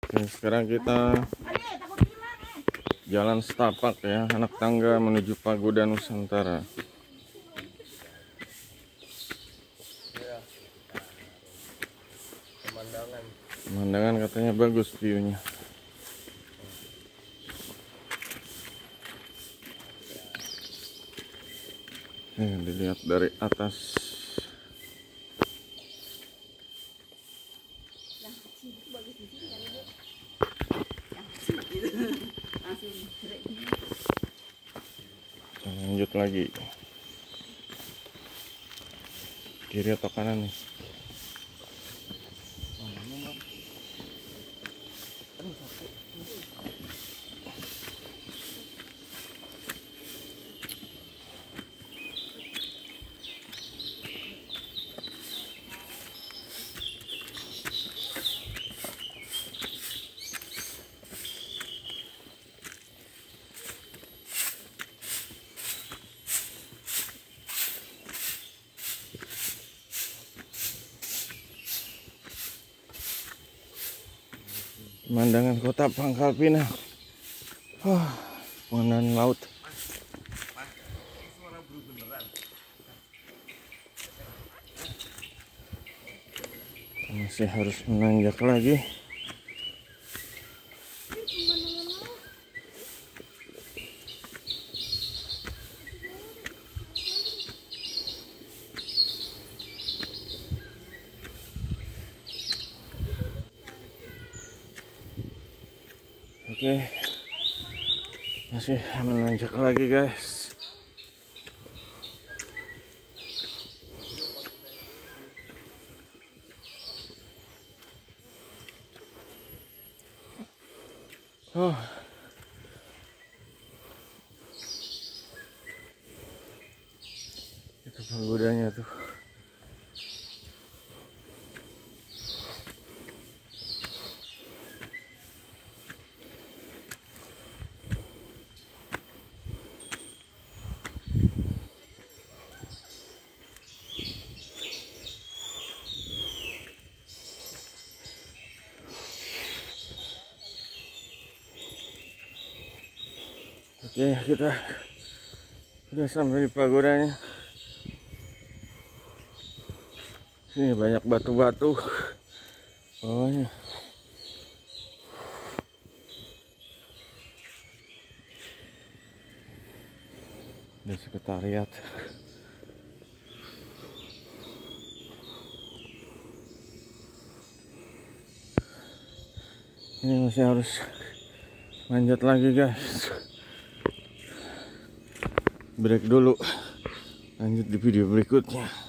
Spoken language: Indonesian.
Oke, sekarang kita jalan setapak ya, anak tangga menuju Pagoda Nusantara. Pemandangan katanya bagus view-nya. Dilihat dari atas. Lanjut lagi. Kiri atau kanan nih? Pemandangan kota Pangkal Pinang. Pemandangan laut. Masih harus menanjak lagi. Oke, masih menanjak lagi guys. Itu pagodanya tuh. Oke, kita sudah sampai di pagodanya. Sini banyak batu-batu. Bawahnya. Ada sekretariat. Ini masih harus lanjut lagi guys. Break dulu, lanjut di video berikutnya.